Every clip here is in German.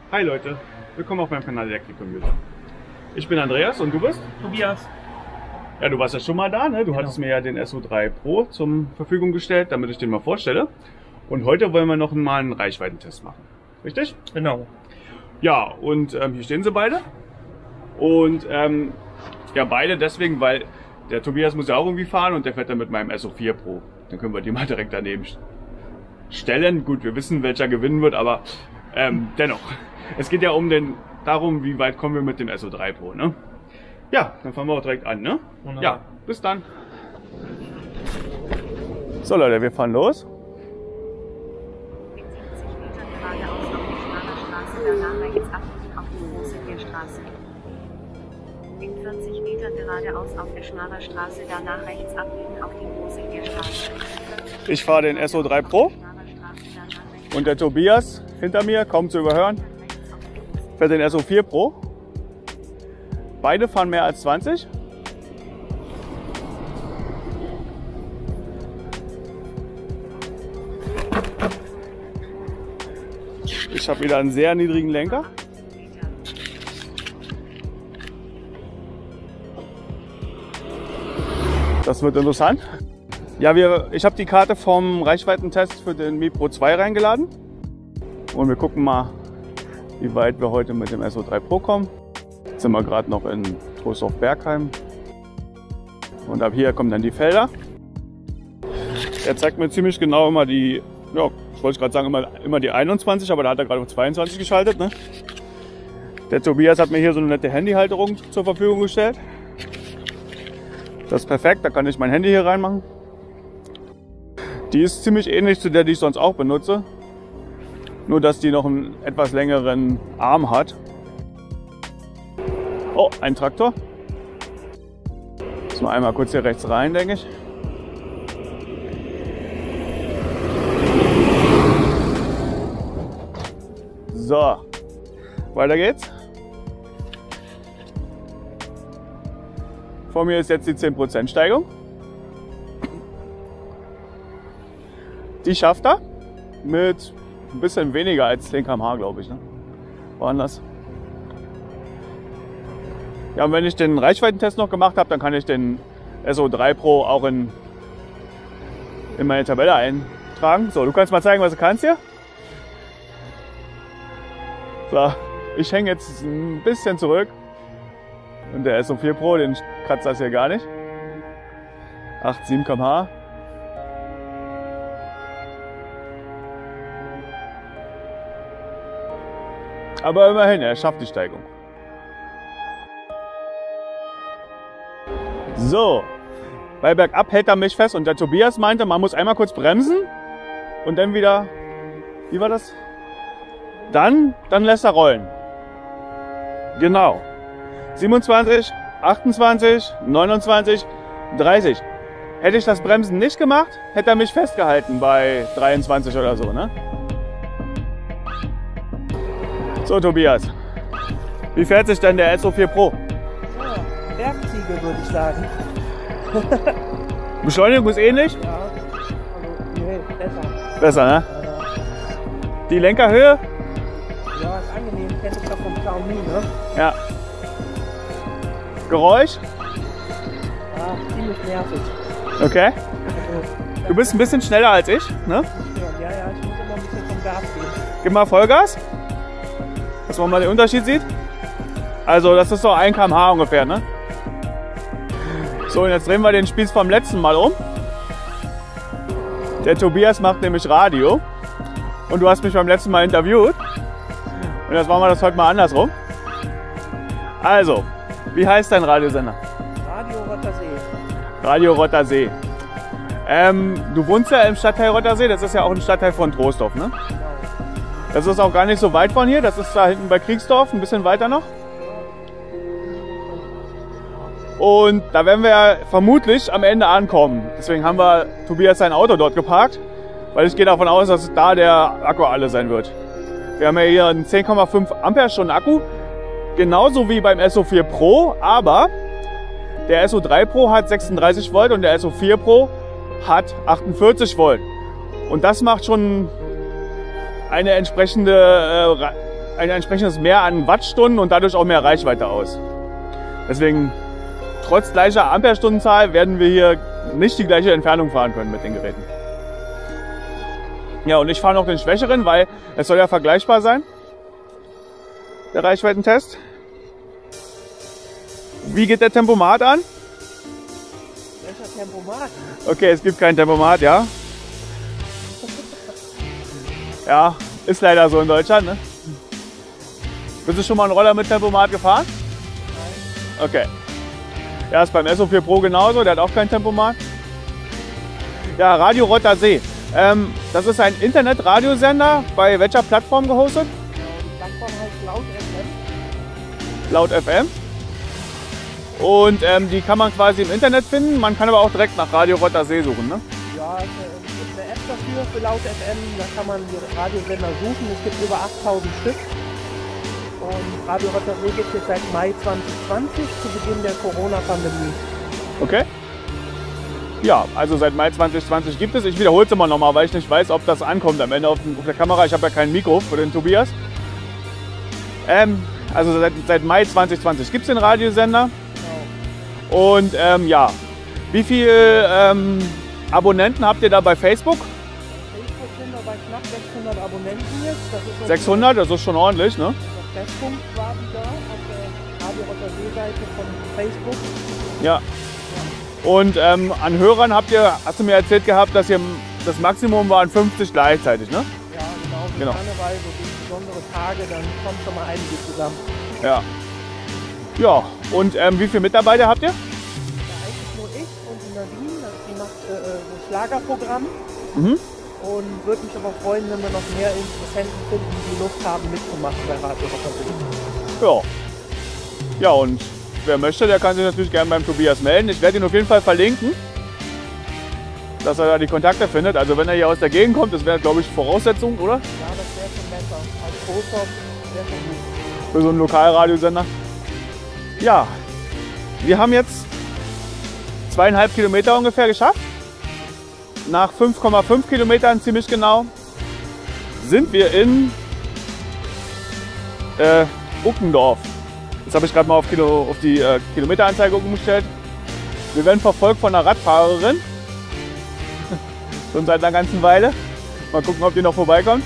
Hi Leute, willkommen auf meinem Kanal Elektricomputer. Ich bin Andreas und du bist? Tobias. Ja, du warst ja schon mal da, ne? Du Genau. hattest mir ja den SO3 Pro zur Verfügung gestellt, damit ich den mal vorstelle. Und heute wollen wir noch mal einen Reichweitentest machen. Richtig? Genau. Ja, und hier stehen sie beide. Und ja, beide deswegen, weil der Tobias muss ja auch irgendwie fahren und der fährt dann mit meinem SO4 Pro. Dann können wir die mal direkt daneben stellen. Gut, wir wissen, welcher gewinnen wird, aber dennoch. Es geht ja darum, wie weit kommen wir mit dem SO3 Pro, ne? Ja, dann fangen wir auch direkt an, ne? Wunderbar. Ja, bis dann. So Leute, wir fahren los. In 70 Meter geradeaus auf der Schmaler Straße, danach rechts abbiegen auf die große Gierstraße. Ich fahre den SO3 Pro und der Tobias hinter mir, kaum zu überhören, fährt den SO4 Pro. Beide fahren mehr als 20. Ich habe wieder einen sehr niedrigen Lenker. Das wird interessant. Ja, ich habe die Karte vom Reichweitentest für den Mi Pro 2 reingeladen. Und wir gucken mal, wie weit wir heute mit dem SO3 Pro kommen. Jetzt sind wir gerade noch in Troisdorf-Bergheim. Und ab hier kommen dann die Felder. Er zeigt mir ziemlich genau immer die, ja, ich wollte gerade sagen, immer die 21, aber da hat er gerade auf 22 geschaltet. Ne? Der Tobias hat mir hier so eine nette Handyhalterung zur Verfügung gestellt. Das ist perfekt, da kann ich mein Handy hier reinmachen. Die ist ziemlich ähnlich zu der, die ich sonst auch benutze. Nur, dass die noch einen etwas längeren Arm hat. Oh, ein Traktor. Müssen wir einmal kurz hier rechts rein, denke ich. So, weiter geht's. Vor mir ist jetzt die 10% Steigung. Die schafft er mit ein bisschen weniger als 10 km/h, glaube ich. Ne? Waren das? Ja, und wenn ich den Reichweitentest noch gemacht habe, dann kann ich den SO3 Pro auch in meine Tabelle eintragen. So, du kannst mal zeigen, was du kannst hier. So, ich hänge jetzt ein bisschen zurück. Und der SO4 Pro, den kratzt das hier gar nicht. 7 km/h. Aber immerhin, er schafft die Steigung. So, bei bergab hält er mich fest und der Tobias meinte, man muss einmal kurz bremsen und dann wieder, wie war das? Dann lässt er rollen. Genau. 27, 28, 29, 30. Hätte ich das Bremsen nicht gemacht, hätte er mich festgehalten bei 23 oder so, ne? So, Tobias, wie fährt sich denn der SO4 Pro? Ja, Bergziege würde ich sagen. Beschleunigung ist ähnlich? Ja, also nee, besser. Besser, ne? Die Lenkerhöhe? Ja, ist angenehm. Kennst du doch vom Xiaomi, ne? Ja. Geräusch? Ja, ziemlich nervig. Okay. Du bist ein bisschen schneller als ich, ne? Ja, ich muss immer ein bisschen vom Gas gehen. Gib mal Vollgas, dass man mal den Unterschied sieht. Also das ist so 1 km/h ungefähr, ne? So, und jetzt drehen wir den Spieß vom letzten Mal um. Der Tobias macht nämlich Radio. Und du hast mich beim letzten Mal interviewt. Und jetzt machen wir das heute mal andersrum. Also, wie heißt dein Radiosender? Radio Rottersee. Radio Rottersee. Du wohnst ja im Stadtteil Rottersee, das ist ja auch ein Stadtteil von Troisdorf, ne? Genau. Das ist auch gar nicht so weit von hier, das ist da hinten bei Kriegsdorf, ein bisschen weiter noch. Und da werden wir ja vermutlich am Ende ankommen. Deswegen haben wir Tobias sein Auto dort geparkt, weil ich gehe davon aus, dass da der Akku alle sein wird. Wir haben ja hier einen 10,5 Ampere-Stunden Akku, genauso wie beim SO4 Pro, aber der SO3 Pro hat 36 Volt und der SO4 Pro hat 48 Volt. Und das macht schon eine entsprechende ein entsprechendes Mehr an Wattstunden und dadurch auch mehr Reichweite aus. Deswegen, trotz gleicher Amperestundenzahl, werden wir hier nicht die gleiche Entfernung fahren können mit den Geräten. Ja, und ich fahre noch den schwächeren, weil es soll ja vergleichbar sein, der Reichweitentest. Wie geht der Tempomat an? Welcher Tempomat? Okay, es gibt kein Tempomat, ja. Ja, ist leider so in Deutschland, ne? Bist du schon mal einen Roller mit Tempomat gefahren? Nein. Okay. Ja, ist beim SO4 Pro genauso, der hat auch kein Tempomat. Ja, Radio Rotter See. Das ist ein Internet-Radiosender, bei welcher Plattform gehostet? Die Plattform heißt Laut Laut FM. FM. Und die kann man quasi im Internet finden, man kann aber auch direkt nach Radio Rotter See suchen, ne? Ja, es gibt eine App dafür für Laut FM, da kann man die Radiosender suchen. Es gibt über 8000 Stück. Und Radio Rotter See gibt es seit Mai 2020, zu Beginn der Corona-Pandemie. Okay. Ja, also seit Mai 2020 gibt es. Ich wiederhole es immer nochmal, weil ich nicht weiß, ob das ankommt am Ende auf der Kamera. Ich habe ja kein Mikro für den Tobias. Also seit Mai 2020 gibt es den Radiosender. Genau. Und ja, wie viele Abonnenten habt ihr da bei Facebook? Bei Facebook sind wir bei knapp 600 Abonnenten jetzt. Das ist 600, das ist schon ordentlich, ne? Der Treffpunkt quasi da auf der Radio Rotter See-Seite von Facebook. Ja. Und an Hörern hast du mir erzählt gehabt, dass ihr das Maximum waren 50 gleichzeitig, ne? Ja, genau. Karneval, so besondere Tage, dann kommt schon mal einige zusammen. Ja. Ja, und wie viele Mitarbeiter habt ihr? Ja, eigentlich nur ich und die Nadine, die macht so Schlagerprogramm. Mhm. Und würde mich aber freuen, wenn wir noch mehr Interessenten finden, die Lust haben mitzumachen bei Radio Rotter See. Ja. Ja, und wer möchte, der kann sich natürlich gerne beim Tobias melden. Ich werde ihn auf jeden Fall verlinken, dass er da die Kontakte findet. Also wenn er hier aus der Gegend kommt, das wäre, glaube ich, Voraussetzung, oder? Ja, das wäre schon besser. Als Großraum wäre schon gut. Für so einen Lokalradiosender. Ja, wir haben jetzt 2,5 Kilometer ungefähr geschafft. Nach 5,5 Kilometern ziemlich genau sind wir in Uckendorf. Jetzt habe ich gerade mal auf die Kilometeranzeige umgestellt. Wir werden verfolgt von einer Radfahrerin. Schon seit einer ganzen Weile. Mal gucken, ob die noch vorbeikommt.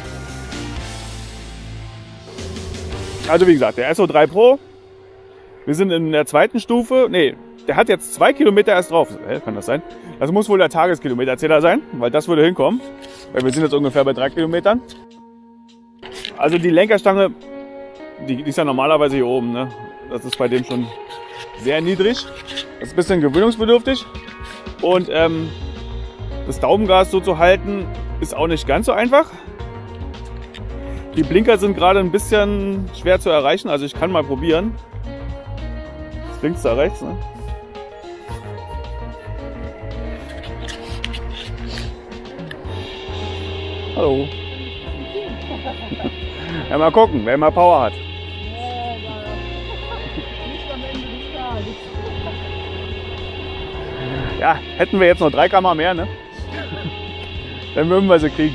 Also wie gesagt, der SO3 Pro. Wir sind in der zweiten Stufe. Nee, der hat jetzt 2 Kilometer erst drauf. Kann das sein? Das muss wohl der Tageskilometerzähler sein, weil das würde hinkommen. Weil wir sind jetzt ungefähr bei 3 Kilometern. Also die Lenkerstange, die ist ja normalerweise hier oben, ne? Das ist bei dem schon sehr niedrig. Das ist ein bisschen gewöhnungsbedürftig. Und das Daumengas so zu halten, ist auch nicht ganz so einfach. Die Blinker sind gerade ein bisschen schwer zu erreichen, also ich kann mal probieren. Links da rechts, ne? Hallo. Ja, mal gucken, wer mal Power hat. Ja, hätten wir jetzt noch 3 Kammer mehr, ne? Dann würden wir sie kriegen.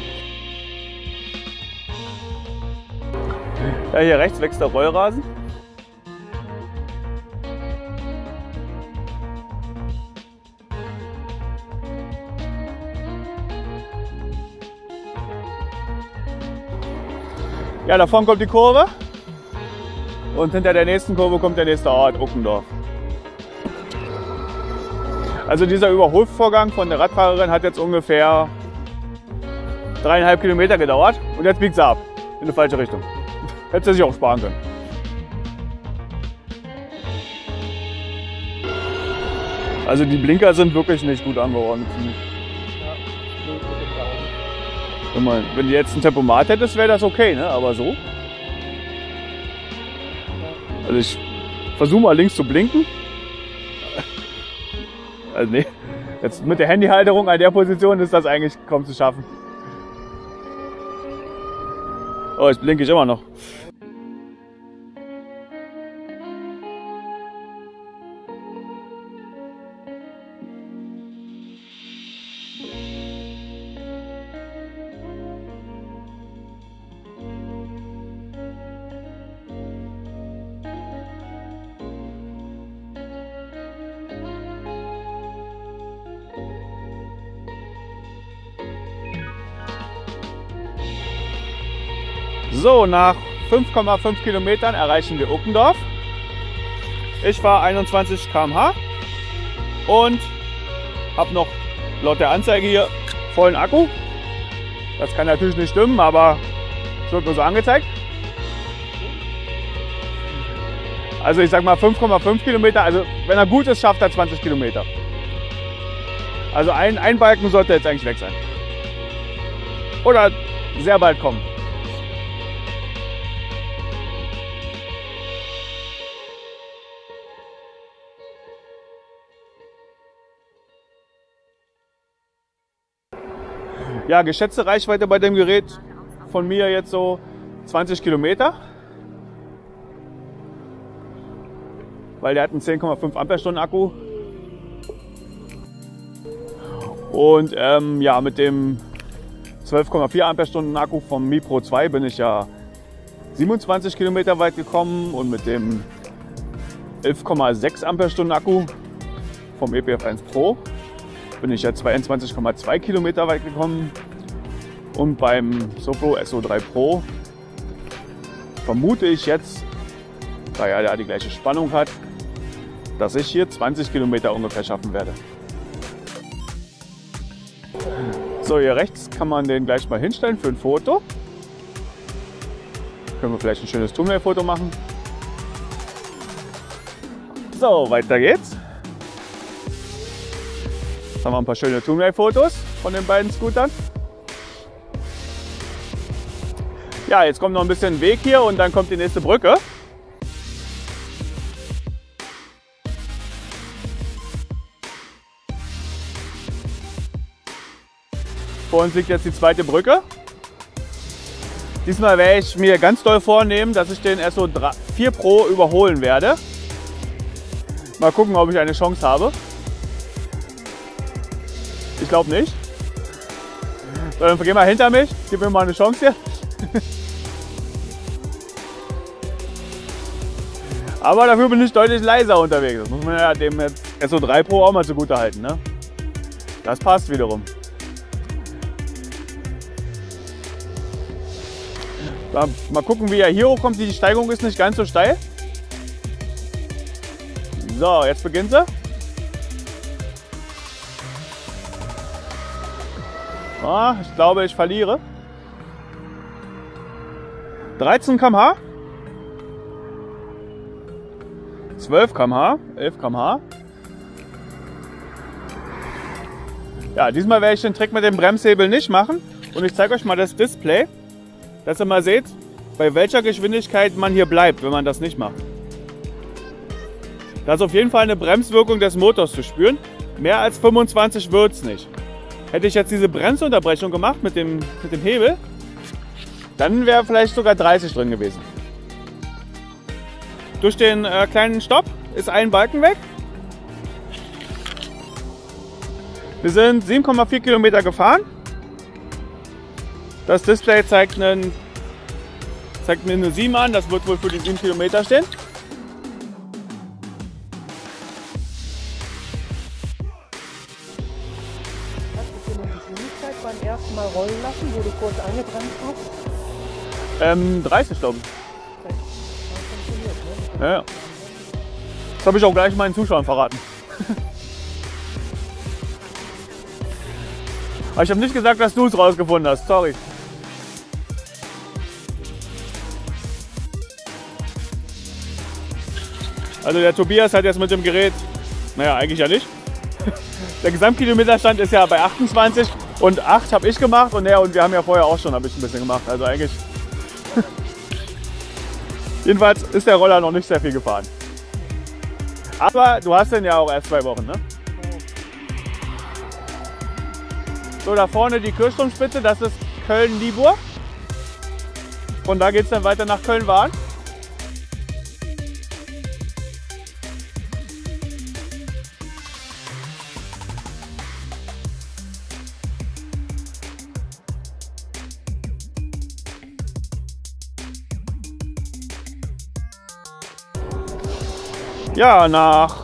Ja, hier rechts wächst der Rollrasen. Ja, davon kommt die Kurve und hinter der nächsten Kurve kommt der nächste Ort, Uckendorf. Also dieser Überholvorgang von der Radfahrerin hat jetzt ungefähr 3,5 Kilometer gedauert und jetzt biegt sie ab in die falsche Richtung. Hätte sie sich auch sparen können. Also die Blinker sind wirklich nicht gut angeordnet. Wenn du jetzt ein Tempomat hättest, wäre das okay, ne? Aber so. Also ich versuche mal links zu blinken. Also nee, jetzt mit der Handyhalterung an der Position ist das eigentlich kaum zu schaffen. Oh, jetzt blinke ich immer noch. So, nach 5,5 Kilometern erreichen wir Uckendorf. Ich fahre 21 km/h und habe noch laut der Anzeige hier vollen Akku. Das kann natürlich nicht stimmen, aber es wird nur so angezeigt. Also ich sag mal 5,5 Kilometer, also wenn er gut ist, schafft er 20 Kilometer. Also ein Balken sollte jetzt eigentlich weg sein. Oder sehr bald kommen. Ja, geschätzte Reichweite bei dem Gerät von mir jetzt so 20 Kilometer. Weil der hat einen 10,5 Ampere-Stunden Akku. Und ja, mit dem 12,4 Ampere-Stunden Akku vom Mi Pro 2 bin ich ja 27 Kilometer weit gekommen und mit dem 11,6 Ampere-Stunden Akku vom EPF 1 Pro bin ich ja 22,2 Kilometer weit gekommen. Und beim Soflo SO3 Pro vermute ich jetzt, da er ja die gleiche Spannung hat, dass ich hier 20 Kilometer ungefähr schaffen werde. So, hier rechts kann man den gleich mal hinstellen für ein Foto. Können wir vielleicht ein schönes Thumbnail-Foto machen. So, weiter geht's. Jetzt haben wir ein paar schöne Thumbnail-Fotos von den beiden Scootern. Ja, jetzt kommt noch ein bisschen Weg hier und dann kommt die nächste Brücke. Vor uns liegt jetzt die zweite Brücke. Diesmal werde ich mir ganz doll vornehmen, dass ich den SO4 Pro überholen werde. Mal gucken, ob ich eine Chance habe. Ich glaube nicht. So, dann geh mal hinter mich, gib mir mal eine Chance hier. Aber dafür bin ich deutlich leiser unterwegs. Das muss man ja dem SO3 Pro auch mal zugute halten, ne? Das passt wiederum. Mal gucken, wie er hier hochkommt. Die Steigung ist nicht ganz so steil. So, jetzt beginnt sie. Ah, ich glaube, ich verliere. 13 km/h. 12 km/h. 11 km/h. Ja, diesmal werde ich den Trick mit dem Bremshebel nicht machen. Und ich zeige euch mal das Display, dass ihr mal seht, bei welcher Geschwindigkeit man hier bleibt, wenn man das nicht macht. Da ist auf jeden Fall eine Bremswirkung des Motors zu spüren. Mehr als 25 wird es nicht. Hätte ich jetzt diese Bremsunterbrechung gemacht mit dem Hebel, dann wäre vielleicht sogar 30 drin gewesen. Durch den kleinen Stopp ist ein Balken weg. Wir sind 7,4 Kilometer gefahren. Das Display zeigt mir eine 7 an, das wird wohl für die 7 Kilometer stehen. Hast du dir eine Geschwindigkeit beim ersten Mal rollen lassen, wo du kurz angebremst hast? 30 glaube ich. Funktioniert, ne? Ja. Das habe ich auch gleich meinen Zuschauern verraten. Aber ich habe nicht gesagt, dass du es rausgefunden hast, sorry. Also der Tobias hat jetzt mit dem Gerät, naja eigentlich ja nicht. Der Gesamtkilometerstand ist ja bei 28 und 8 habe ich gemacht und ja, und wir haben ja vorher auch schon ein bisschen gemacht. Also eigentlich. Jedenfalls ist der Roller noch nicht sehr viel gefahren. Aber du hast den ja auch erst 2 Wochen, ne? So, da vorne die Kirchturmspitze, das ist Köln-Lieburg. Von da geht es dann weiter nach Köln-Wahn. Ja, nach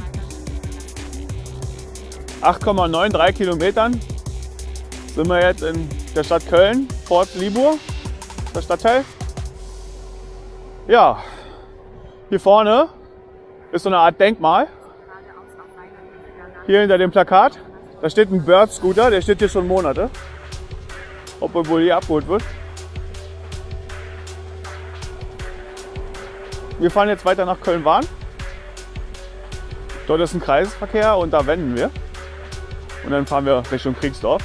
8,93 Kilometern sind wir jetzt in der Stadt Köln, Port Lieburg, der Stadtteil. Ja, hier vorne ist so eine Art Denkmal. Hier hinter dem Plakat. Da steht ein Bird-Scooter, der steht hier schon Monate. Ob er wohl hier abgeholt wird. Wir fahren jetzt weiter nach Köln-Wahn. Dort ist ein Kreisverkehr und da wenden wir. Und dann fahren wir Richtung Kriegsdorf.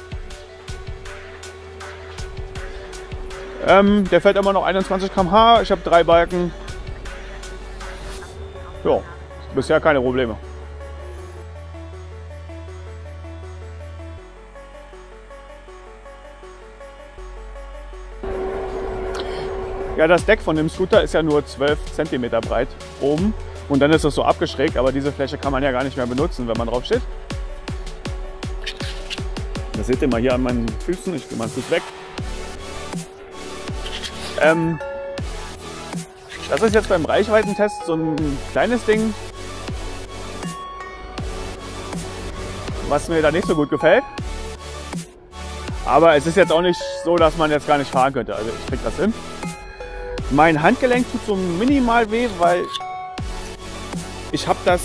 Der fährt immer noch 21 km/h. Ich habe 3 Balken. Ja, bisher keine Probleme. Ja, das Deck von dem Scooter ist ja nur 12 cm breit oben und dann ist es so abgeschrägt, aber diese Fläche kann man ja gar nicht mehr benutzen, wenn man drauf steht. Das seht ihr mal hier an meinen Füßen, ich gehe meinen Fuß weg. Das ist jetzt beim Reichweitentest so ein kleines Ding, was mir da nicht so gut gefällt. Aber es ist jetzt auch nicht so, dass man jetzt gar nicht fahren könnte, also ich krieg das hin. Mein Handgelenk tut so minimal weh, weil ich habe das,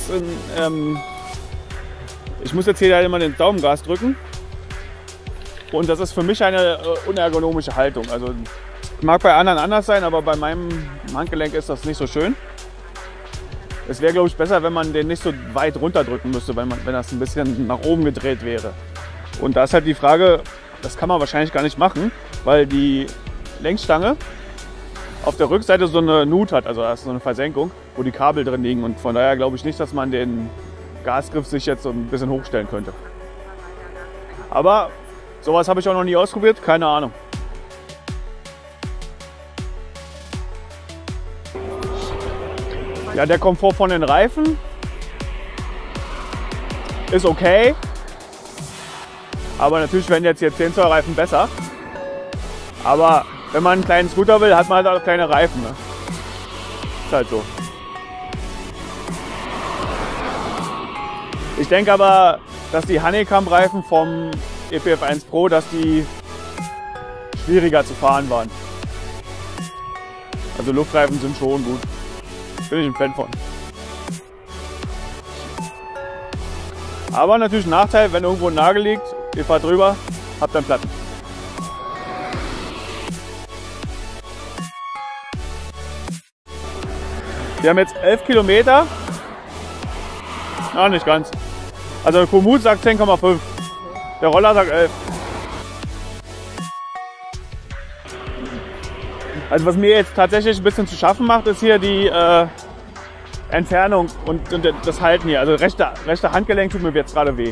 ich muss jetzt hier immer den Daumengas drücken und das ist für mich eine unergonomische Haltung. Also mag bei anderen anders sein, aber bei meinem Handgelenk ist das nicht so schön. Es wäre, glaube ich, besser, wenn man den nicht so weit runterdrücken müsste, wenn das ein bisschen nach oben gedreht wäre. Und da ist halt die Frage, das kann man wahrscheinlich gar nicht machen, weil die Längsstange auf der Rückseite so eine Nut hat, also da ist so eine Versenkung, wo die Kabel drin liegen und von daher glaube ich nicht, dass man den Gasgriff sich jetzt so ein bisschen hochstellen könnte. Aber sowas habe ich auch noch nie ausprobiert, keine Ahnung. Ja, der Komfort von den Reifen ist okay, aber natürlich werden jetzt hier 10 Zoll Reifen besser. Aber wenn man einen kleinen Scooter will, hat man halt auch kleine Reifen. Ne? Ist halt so. Ich denke aber, dass die Honeycomb-Reifen vom EPF 1 Pro, dass die schwieriger zu fahren waren. Also Luftreifen sind schon gut. Bin ich ein Fan von. Aber natürlich ein Nachteil, wenn irgendwo ein Nagel liegt, ihr fahrt drüber, habt dann Platten. Wir haben jetzt 11 Kilometer. Ja, nicht ganz. Also der Komoot sagt 10,5. Der Roller sagt 11. Also was mir jetzt tatsächlich ein bisschen zu schaffen macht, ist hier die Entfernung und das Halten hier. Also rechte Handgelenk tut mir jetzt gerade weh.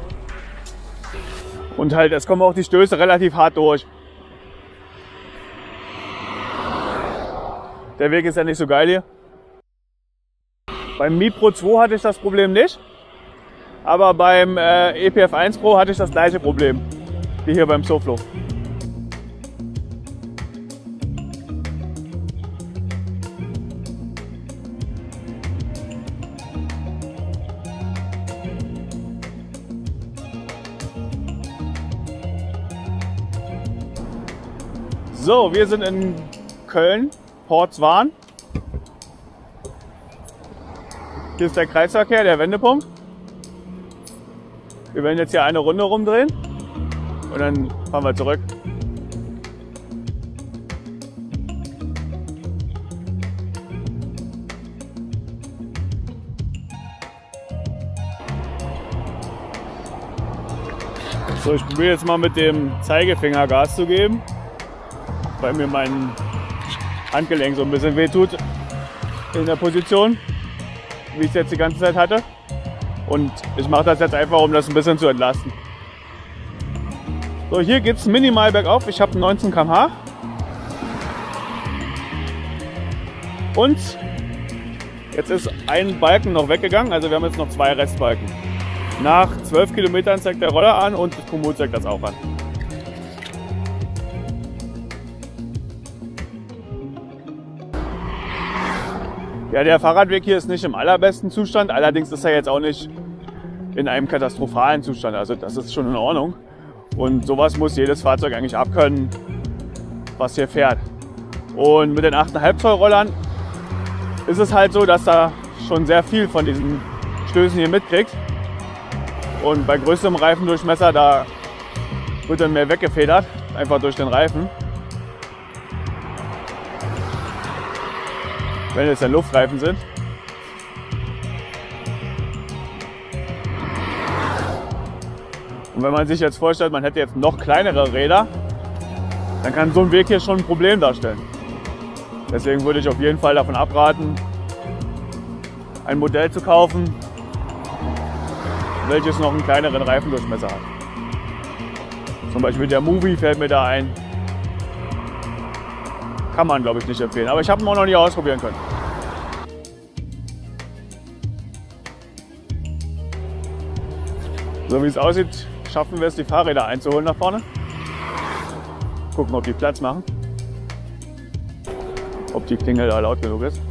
Und halt, es kommen auch die Stöße relativ hart durch. Der Weg ist ja nicht so geil hier. Beim Mi Pro 2 hatte ich das Problem nicht, aber beim EPF 1 Pro hatte ich das gleiche Problem wie hier beim SoFlo. So, wir sind in Köln, Portswahn. Hier ist der Kreisverkehr, der Wendepunkt. Wir werden jetzt hier eine Runde rumdrehen und dann fahren wir zurück. So, ich probiere jetzt mal mit dem Zeigefinger Gas zu geben, weil mir mein Handgelenk so ein bisschen weh tut in der Position, wie ich es jetzt die ganze Zeit hatte. Und ich mache das jetzt einfach, um das ein bisschen zu entlasten. So, hier geht es minimal bergauf. Ich habe 19 km/h. Und jetzt ist ein Balken noch weggegangen, also wir haben jetzt noch 2 Restbalken. Nach 12 Kilometern zeigt der Roller an und das Komoot zeigt das auch an. Ja, der Fahrradweg hier ist nicht im allerbesten Zustand, allerdings ist er jetzt auch nicht in einem katastrophalen Zustand, also das ist schon in Ordnung. Und sowas muss jedes Fahrzeug eigentlich abkönnen, was hier fährt. Und mit den 8,5 Zoll Rollern ist es halt so, dass da schon sehr viel von diesen Stößen hier mitkriegt. Und bei größerem Reifendurchmesser, da wird dann mehr weggefedert, einfach durch den Reifen. Wenn es dann Luftreifen sind. Und wenn man sich jetzt vorstellt, man hätte jetzt noch kleinere Räder, dann kann so ein Weg hier schon ein Problem darstellen. Deswegen würde ich auf jeden Fall davon abraten, ein Modell zu kaufen, welches noch einen kleineren Reifendurchmesser hat. Zum Beispiel der Movie fällt mir da ein. Kann man, glaube ich, nicht empfehlen. Aber ich habe ihn auch noch nie ausprobieren können. So wie es aussieht, schaffen wir es, die Fahrräder einzuholen nach vorne. Gucken, ob die Platz machen. Ob die Klingel da laut genug ist.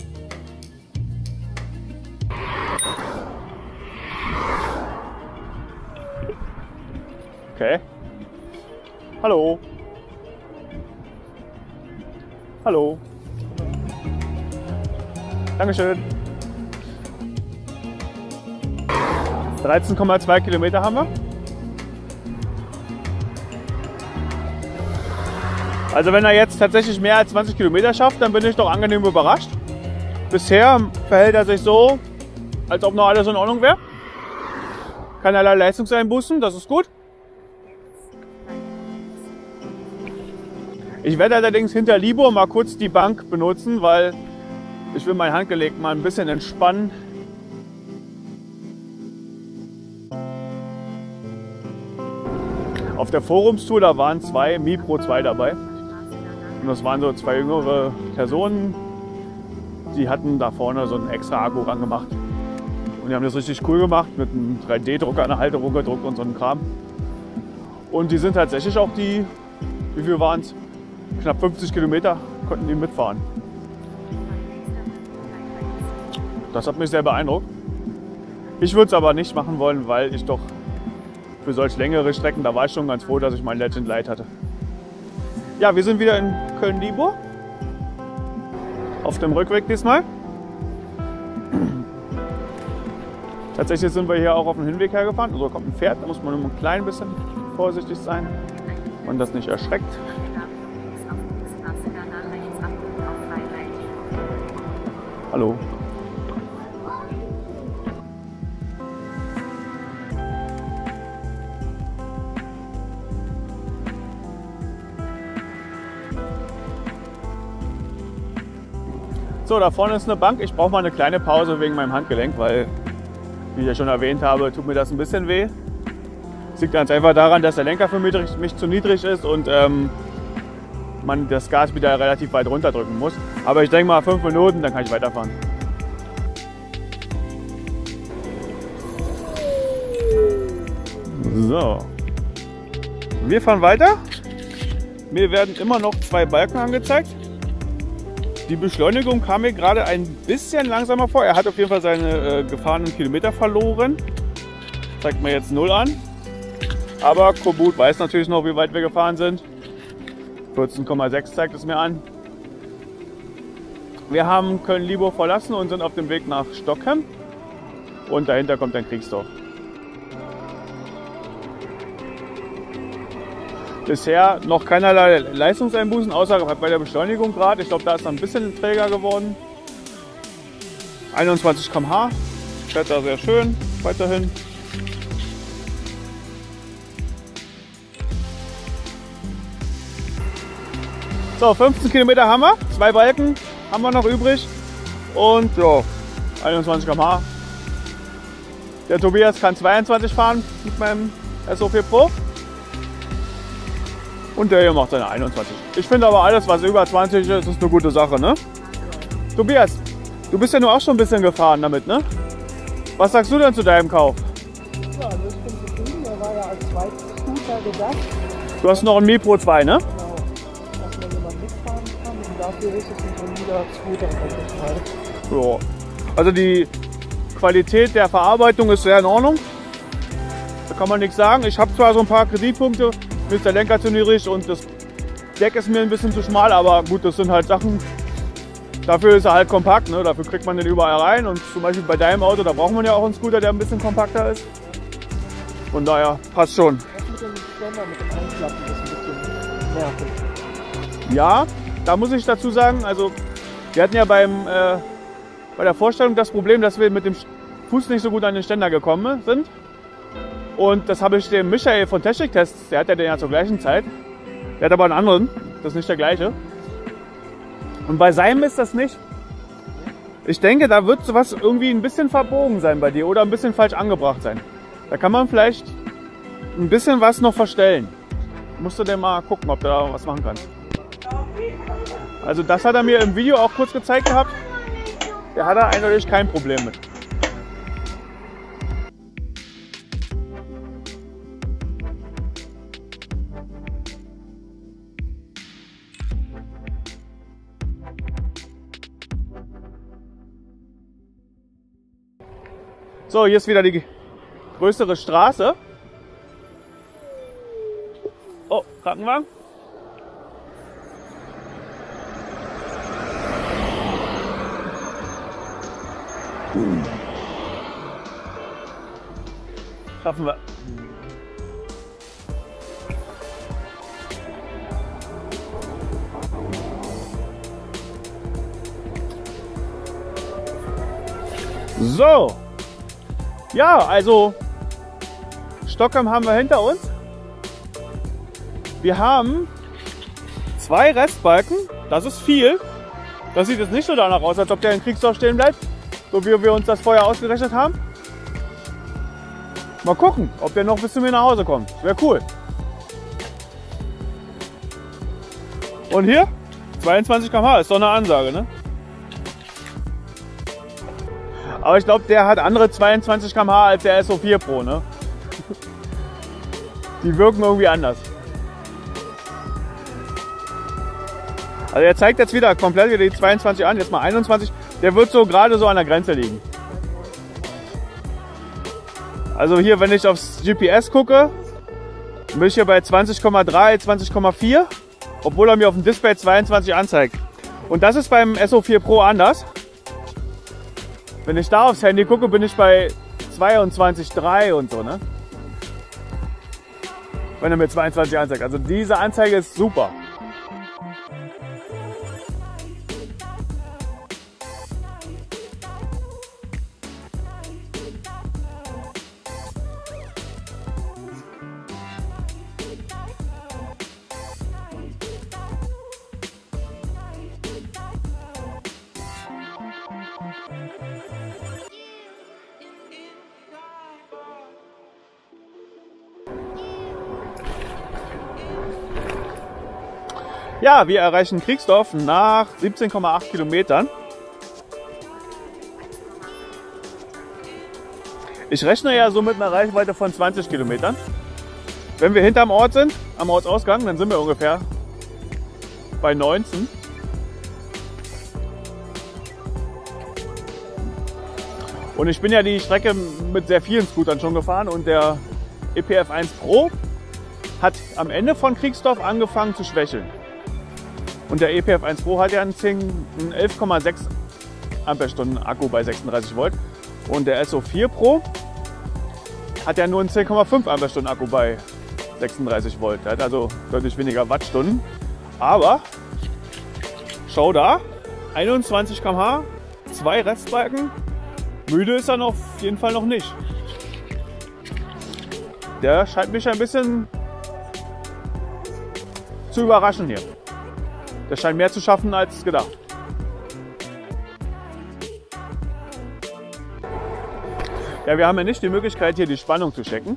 Okay. Hallo. Hallo. Dankeschön. 13,2 Kilometer haben wir. Also wenn er jetzt tatsächlich mehr als 20 Kilometer schafft, dann bin ich doch angenehm überrascht. Bisher verhält er sich so, als ob noch alles in Ordnung wäre. Keinerlei Leistungseinbußen, das ist gut. Ich werde allerdings hinter Libor mal kurz die Bank benutzen, weil ich will mein Handgelenk mal ein bisschen entspannen. Auf der Forumstour, da waren 2 MiPro 2 dabei. Und das waren so 2 jüngere Personen, die hatten da vorne so einen extra Akku rangemacht. Und die haben das richtig cool gemacht, mit einem 3D-Drucker an der Halterung gedruckt und so einem Kram. Und die sind tatsächlich auch die, wie viel waren es? Knapp 50 Kilometer konnten die mitfahren. Das hat mich sehr beeindruckt. Ich würde es aber nicht machen wollen, weil ich doch für solch längere Strecken, da war ich schon ganz froh, dass ich mein Legend Light hatte. Ja, wir sind wieder in Köln-Dieburg. Auf dem Rückweg diesmal. Tatsächlich sind wir hier auch auf dem Hinweg hergefahren. Also kommt ein Pferd, da muss man nur ein klein bisschen vorsichtig sein und das nicht erschreckt. Hallo. So, da vorne ist eine Bank. Ich brauche mal eine kleine Pause wegen meinem Handgelenk, weil, wie ich ja schon erwähnt habe, tut mir das ein bisschen weh. Das liegt ganz einfach daran, dass der Lenker für mich zu niedrig ist und man das Gas wieder relativ weit runterdrücken muss. Aber ich denke mal 5 Minuten, dann kann ich weiterfahren. So, wir fahren weiter. Mir werden immer noch 2 Balken angezeigt. Die Beschleunigung kam mir gerade ein bisschen langsamer vor. Er hat auf jeden Fall seine gefahrenen Kilometer verloren. Zeigt mir jetzt 0 an. Aber Kobut weiß natürlich noch, wie weit wir gefahren sind. 14,6 zeigt es mir an. Wir haben Köln-Dieburg verlassen und sind auf dem Weg nach Stockhem. Und dahinter kommt dann Kriegsdorf. Bisher noch keinerlei Leistungseinbußen, außer bei der Beschleunigung gerade. Ich glaube, da ist er ein bisschen träger geworden. 21 km/h. Fährt da sehr schön. Weiterhin. So, 15 Kilometer haben wir. 2 Balken haben wir noch übrig. Und ja, 21 km/h. Der Tobias kann 22 fahren mit meinem SO4 Pro. Und der hier macht seine 21. Ich finde aber alles, was über 20 ist, ist eine gute Sache, ne? Tobias, du bist ja nur auch schon ein bisschen gefahren damit, ne? Was sagst du denn zu deinem Kauf? Ja, also ich bin zufrieden. Der war ja als zweites Scooter gedacht. Du hast noch einen MiPro 2, ne? Genau. Dass man jemand mitfahren kann. Und dafür ist es ein solider Scooter. Ja. Also die Qualität der Verarbeitung ist sehr in Ordnung. Da kann man nichts sagen. Ich habe zwar so ein paar Kritikpunkte. Mir ist der Lenker zu niedrig und das Deck ist mir ein bisschen zu schmal, aber gut, das sind halt Sachen, dafür ist er halt kompakt, ne? Dafür kriegt man den überall rein und zum Beispiel bei deinem Auto, da braucht man ja auch einen Scooter, der ein bisschen kompakter ist. Von daher passt schon. Das mit dem Ständer, mit dem Einklappen ist ein bisschen nervig. Ja, da muss ich dazu sagen, also wir hatten ja bei der Vorstellung das Problem, dass wir mit dem Fuß nicht so gut an den Ständer gekommen sind. Und das habe ich dem Michael von Techniktests, der hat ja den ja zur gleichen Zeit. Der hat aber einen anderen, das ist nicht der gleiche. Und bei seinem ist das nicht. Ich denke, da wird sowas irgendwie ein bisschen verbogen sein bei dir oder ein bisschen falsch angebracht sein. Da kann man vielleicht ein bisschen was noch verstellen. Musst du denn mal gucken, ob du da was machen kannst. Also das hat er mir im Video auch kurz gezeigt gehabt. Der hat da eindeutig kein Problem mit. So, hier ist wieder die größere Straße. Oh, Krankenwagen. Schaffen wir. So. Ja, also Stockholm haben wir hinter uns. Wir haben 2 Restbalken. Das ist viel. Das sieht jetzt nicht so danach aus, als ob der in Kriegsdorf stehen bleibt. So wie wir uns das vorher ausgerechnet haben. Mal gucken, ob der noch bis zu mir nach Hause kommt. Wäre cool. Und hier 22 km/h ist doch eine Ansage, ne? Aber ich glaube, der hat andere 22 km/h als der SO4 Pro, ne? Die wirken irgendwie anders. Also er zeigt jetzt wieder komplett wieder die 22 an, jetzt mal 21. Der wird so gerade so an der Grenze liegen. Also hier, wenn ich aufs GPS gucke, bin ich hier bei 20,3, 20,4, obwohl er mir auf dem Display 22 anzeigt. Und das ist beim SO4 Pro anders. Wenn ich da aufs Handy gucke, bin ich bei 22,3 und so, ne? Wenn er mir 22 anzeigt. Also diese Anzeige ist super. Ja, wir erreichen Kriegsdorf nach 17,8 Kilometern. Ich rechne ja so mit einer Reichweite von 20 Kilometern. Wenn wir hinterm Ort sind, am Ortsausgang, dann sind wir ungefähr bei 19. Und ich bin ja die Strecke mit sehr vielen Scootern schon gefahren und der EPF 1 Pro hat am Ende von Kriegsdorf angefangen zu schwächeln. Und der EPF 1 Pro hat ja einen 11,6 Ampere-Stunden Akku bei 36 Volt. Und der SO4 Pro hat ja nur einen 10,5 Ampere-Stunden Akku bei 36 Volt. Der hat also deutlich weniger Wattstunden. Aber schau da, 21 km/h, 2 Restbalken. Müde ist er auf jeden Fall noch nicht. Der scheint mich ein bisschen zu überraschen hier. Der scheint mehr zu schaffen als gedacht. Ja, wir haben ja nicht die Möglichkeit, hier die Spannung zu checken.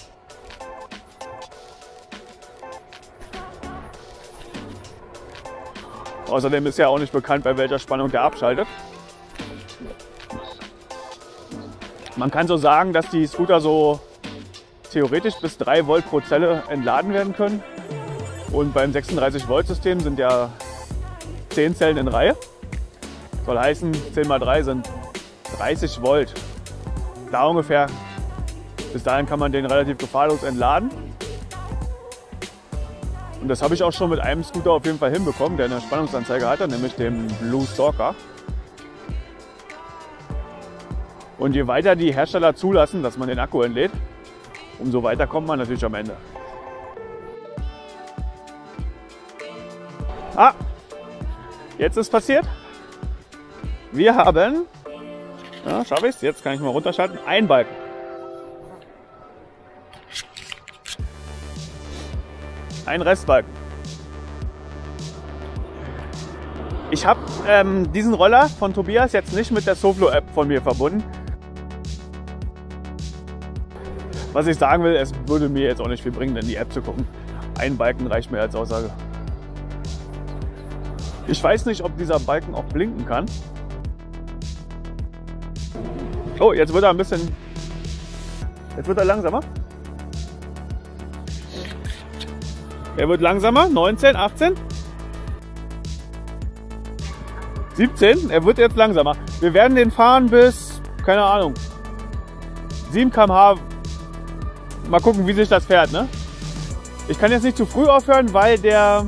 Außerdem ist ja auch nicht bekannt, bei welcher Spannung der abschaltet. Man kann so sagen, dass die Scooter so theoretisch bis 3 Volt pro Zelle entladen werden können. Und beim 36 Volt System sind ja 10 Zellen in Reihe. Soll heißen, 10 mal 3 sind 30 Volt. Da ungefähr. Bis dahin kann man den relativ gefahrlos entladen. Und das habe ich auch schon mit einem Scooter auf jeden Fall hinbekommen, der eine Spannungsanzeige hatte, nämlich dem Blue Stalker. Und je weiter die Hersteller zulassen, dass man den Akku entlädt, umso weiter kommt man natürlich am Ende. Ah, jetzt ist passiert. Wir haben, ja, schaffe ich es, jetzt kann ich mal runterschalten, einen Balken. Ein Restbalken. Ich habe diesen Roller von Tobias jetzt nicht mit der Soflo-App von mir verbunden. Was ich sagen will, es würde mir jetzt auch nicht viel bringen, in die App zu gucken. Ein Balken reicht mir als Aussage. Ich weiß nicht, ob dieser Balken auch blinken kann. Oh, jetzt wird er ein bisschen... Jetzt wird er langsamer. Er wird langsamer. 19, 18, 17. Er wird jetzt langsamer. Wir werden den fahren bis, keine Ahnung, 7 km/h. Mal gucken, wie sich das fährt, ne? Ich kann jetzt nicht zu früh aufhören, weil der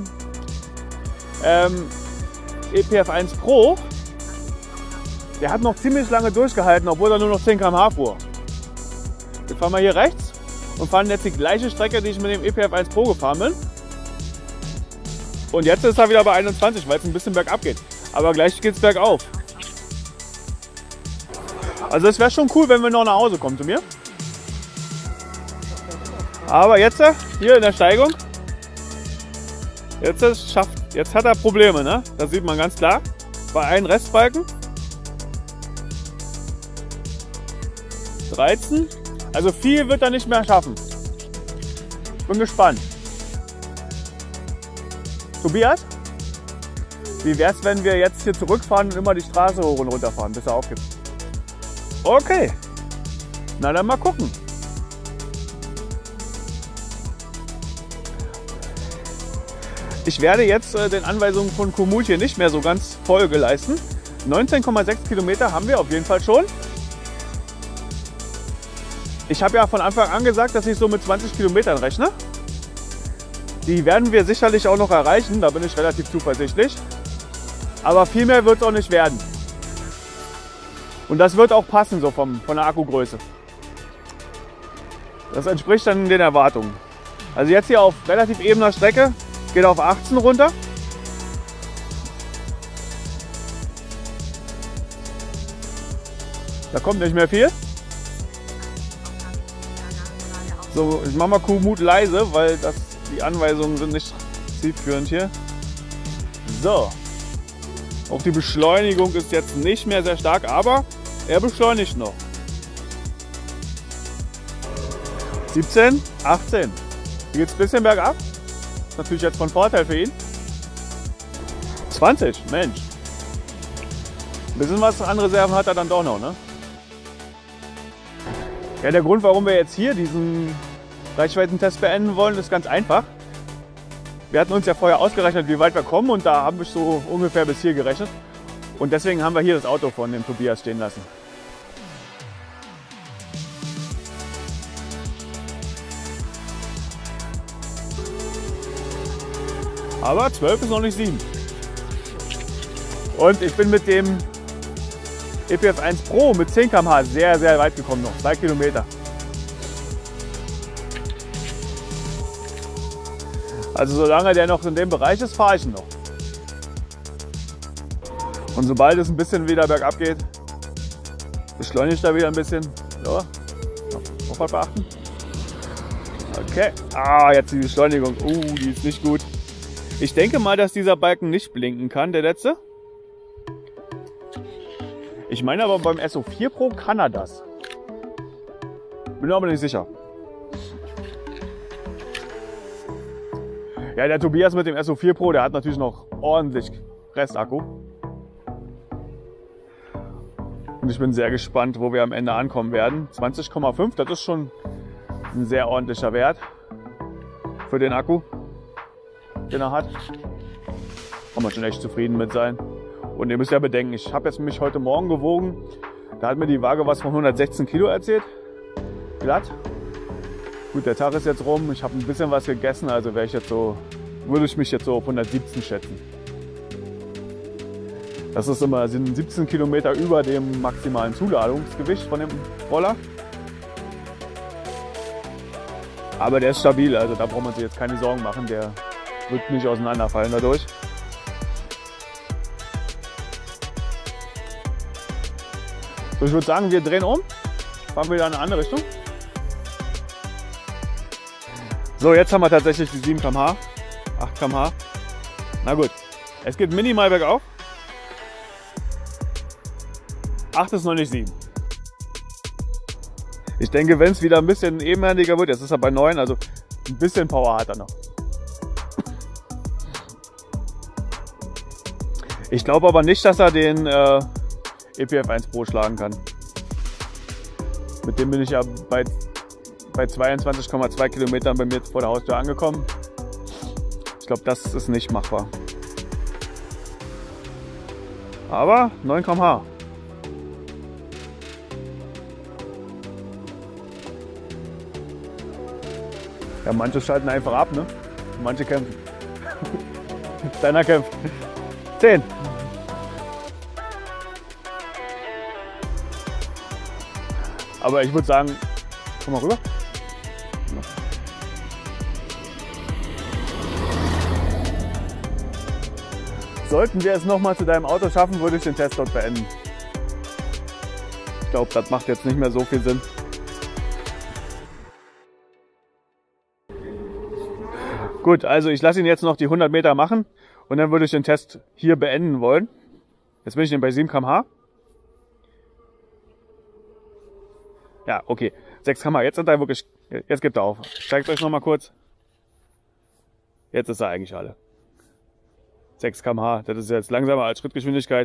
EPF 1 Pro, der hat noch ziemlich lange durchgehalten, obwohl er nur noch 10 km/h fuhr. Jetzt fahren wir hier rechts und fahren jetzt die gleiche Strecke, die ich mit dem EPF 1 Pro gefahren bin. Und jetzt ist er wieder bei 21, weil es ein bisschen bergab geht. Aber gleich geht es bergauf. Also es wäre schon cool, wenn wir noch nach Hause kommen zu mir. Aber jetzt, hier in der Steigung, jetzt hat er Probleme, ne? Das sieht man ganz klar. Bei einem Restbalken. 13. Also viel wird er nicht mehr schaffen. Bin gespannt. Tobias, wie wäre es, wenn wir jetzt hier zurückfahren und immer die Straße hoch und runter fahren, bis er aufgibt? Okay. Na dann mal gucken. Ich werde jetzt den Anweisungen von Komoot hier nicht mehr so ganz Folge leisten. 19,6 Kilometer haben wir auf jeden Fall schon. Ich habe ja von Anfang an gesagt, dass ich so mit 20 Kilometern rechne. Die werden wir sicherlich auch noch erreichen, da bin ich relativ zuversichtlich. Aber viel mehr wird es auch nicht werden. Und das wird auch passen so von der Akkugröße. Das entspricht dann den Erwartungen. Also jetzt hier auf relativ ebener Strecke, geht auf 18 runter. Da kommt nicht mehr viel. So, ich mache mal Komoot leise, weil die Anweisungen sind nicht zielführend hier. So. Auch die Beschleunigung ist jetzt nicht mehr sehr stark, aber er beschleunigt noch. 17, 18. Hier geht es ein bisschen bergab. Ist natürlich jetzt von Vorteil für ihn. 20, Mensch. Ein bisschen was an Reserven hat er dann doch noch, ne? Ja, der Grund, warum wir jetzt hier diesen Reichweitentest beenden wollen, ist ganz einfach. Wir hatten uns ja vorher ausgerechnet, wie weit wir kommen, und da habe ich so ungefähr bis hier gerechnet. Und deswegen haben wir hier das Auto von dem Tobias stehen lassen. Aber 12 ist noch nicht 7. Und ich bin mit dem EPF 1 Pro mit 10 km/h sehr, sehr weit gekommen noch. 2 Kilometer. Also solange der noch in dem Bereich ist, fahre ich ihn noch. Und sobald es ein bisschen wieder bergab geht, beschleunigt er wieder ein bisschen. So, noch was beachten. Okay. Ah, jetzt die Beschleunigung. Die ist nicht gut. Ich denke mal, dass dieser Balken nicht blinken kann, der letzte. Ich meine aber beim SO4 Pro kann er das. Bin aber nicht sicher. Ja, der Tobias mit dem SO4 Pro, der hat natürlich noch ordentlich Restakku. Und ich bin sehr gespannt, wo wir am Ende ankommen werden. 20,5, das ist schon ein sehr ordentlicher Wert für den Akku, den er hat. Kann man schon echt zufrieden mit sein. Und ihr müsst ja bedenken, ich habe jetzt mich heute Morgen gewogen. Da hat mir die Waage was von 116 Kilo erzählt. Glatt. Gut, der Tag ist jetzt rum. Ich habe ein bisschen was gegessen, also wäre ich jetzt so würde ich mich jetzt so auf 117 schätzen. Das ist immer, sind 17 Kilometer über dem maximalen Zuladungsgewicht von dem Roller. Aber der ist stabil, also da braucht man sich jetzt keine Sorgen machen, der wird nicht auseinanderfallen dadurch. So, ich würde sagen, wir drehen um, fahren wieder in eine andere Richtung. So, jetzt haben wir tatsächlich die 7 km/h, 8 km/h. Na gut, es geht minimal bergauf. 8 ist noch nicht 7. Ich denke, wenn es wieder ein bisschen ebenhändiger wird, jetzt ist er bei 9, also ein bisschen Power hat er noch. Ich glaube aber nicht, dass er den EPF 1 Pro schlagen kann. Mit dem bin ich ja bei 22,2 Kilometern bei mir vor der Haustür angekommen. Ich glaube, das ist nicht machbar. Aber 9 km/h. Ja, manche schalten einfach ab, ne? Manche kämpfen. Deiner kämpft. 10. Aber ich würde sagen, komm mal rüber. Sollten wir es nochmal zu deinem Auto schaffen, würde ich den Test dort beenden. Ich glaube, das macht jetzt nicht mehr so viel Sinn. Gut, also ich lasse ihn jetzt noch die 100 Meter machen und dann würde ich den Test hier beenden wollen. Jetzt bin ich bei 7 km/h. Ja, okay. 6 km/h. Jetzt sind er wirklich. Jetzt gibt er auf. Ich zeige es euch noch mal kurz. Jetzt ist er eigentlich alle. 6 km/h. Das ist jetzt langsamer als Schrittgeschwindigkeit.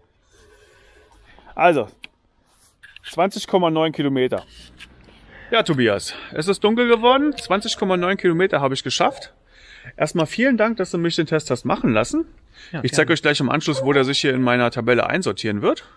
Also 20,9 Kilometer. Ja, Tobias, es ist dunkel geworden. 20,9 Kilometer habe ich geschafft. Erstmal vielen Dank, dass du mich den Test hast machen lassen. Ja, ich zeige euch gleich im Anschluss, wo der sich hier in meiner Tabelle einsortieren wird.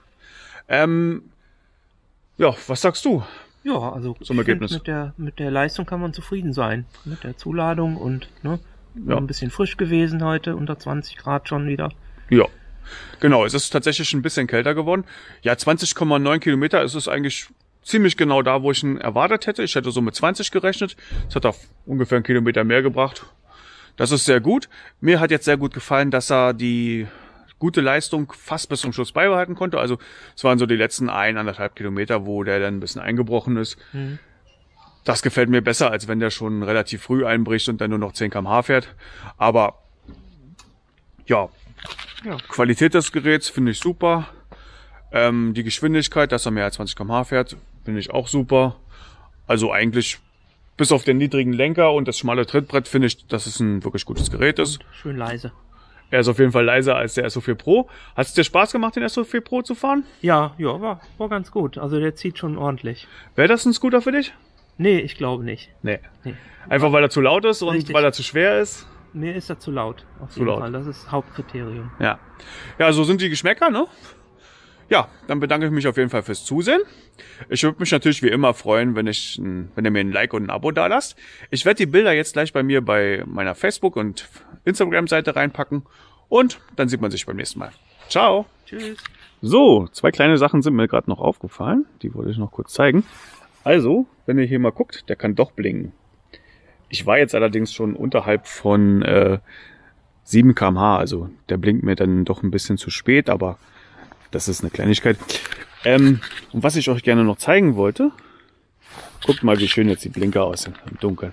Ja, was sagst du? Ja, also zum Ergebnis? Mit der Leistung kann man zufrieden sein. Mit der Zuladung und ja. Ein bisschen frisch gewesen heute, unter 20 Grad schon wieder. Ja, genau. Es ist tatsächlich ein bisschen kälter geworden. Ja, 20,9 Kilometer, es ist eigentlich ziemlich genau da, wo ich ihn erwartet hätte. Ich hätte so mit 20 gerechnet. Es hat auf ungefähr einen Kilometer mehr gebracht. Das ist sehr gut. Mir hat jetzt sehr gut gefallen, dass er die gute Leistung fast bis zum Schluss beibehalten konnte. Also es waren so die letzten 1,5 Kilometer, wo der dann ein bisschen eingebrochen ist. Mhm. Das gefällt mir besser, als wenn der schon relativ früh einbricht und dann nur noch 10 km/h fährt. Aber ja, Qualität des Geräts finde ich super. Die Geschwindigkeit, dass er mehr als 20 km/h fährt, finde ich auch super. Also eigentlich bis auf den niedrigen Lenker und das schmale Trittbrett finde ich, dass es ein wirklich gutes Gerät ist. Und schön leise. Er ist auf jeden Fall leiser als der SO4 Pro. Hat es dir Spaß gemacht, den SO4 Pro zu fahren? Ja, war ganz gut. Also der zieht schon ordentlich. Wäre das ein Scooter für dich? Nee, ich glaube nicht. Nee. Einfach weil er zu laut ist und richtig. Weil er zu schwer ist? Mir ist er zu laut. Auf jeden Fall. Das ist Hauptkriterium. Ja. Ja, so sind die Geschmäcker, ne? Ja, dann bedanke ich mich auf jeden Fall fürs Zusehen. Ich würde mich natürlich wie immer freuen, wenn ihr mir ein Like und ein Abo da lasst. Ich werde die Bilder jetzt gleich bei mir bei meiner Facebook- und Instagram-Seite reinpacken und dann sieht man sich beim nächsten Mal. Ciao. Tschüss. So, 2 kleine Sachen sind mir gerade noch aufgefallen. Die wollte ich noch kurz zeigen. Also, wenn ihr hier mal guckt, der kann doch blinken. Ich war jetzt allerdings schon unterhalb von 7 km/h. Also der blinkt mir dann doch ein bisschen zu spät, aber das ist eine Kleinigkeit. Und was ich euch gerne noch zeigen wollte, guckt mal, wie schön jetzt die Blinker aussehen im Dunkeln.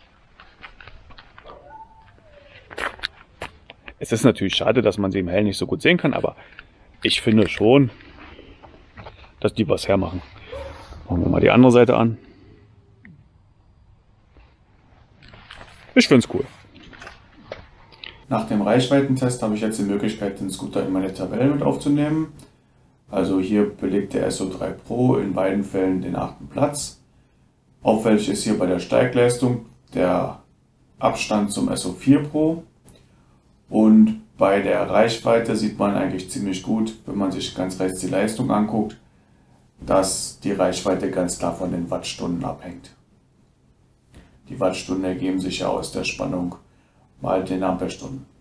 Es ist natürlich schade, dass man sie im Hellen nicht so gut sehen kann, aber ich finde schon, dass die was hermachen. Machen wir mal die andere Seite an. Ich finde es cool. Nach dem Reichweitentest habe ich jetzt die Möglichkeit, den Scooter in meine Tabelle mit aufzunehmen. Also hier belegt der SO3 Pro in beiden Fällen den 8. Platz. Auffällig ist hier bei der Steigleistung der Abstand zum SO4 Pro. Und bei der Reichweite sieht man eigentlich ziemlich gut, wenn man sich ganz rechts die Leistung anguckt, dass die Reichweite ganz klar von den Wattstunden abhängt. Die Wattstunden ergeben sich ja aus der Spannung mal 10 Ampelstunden.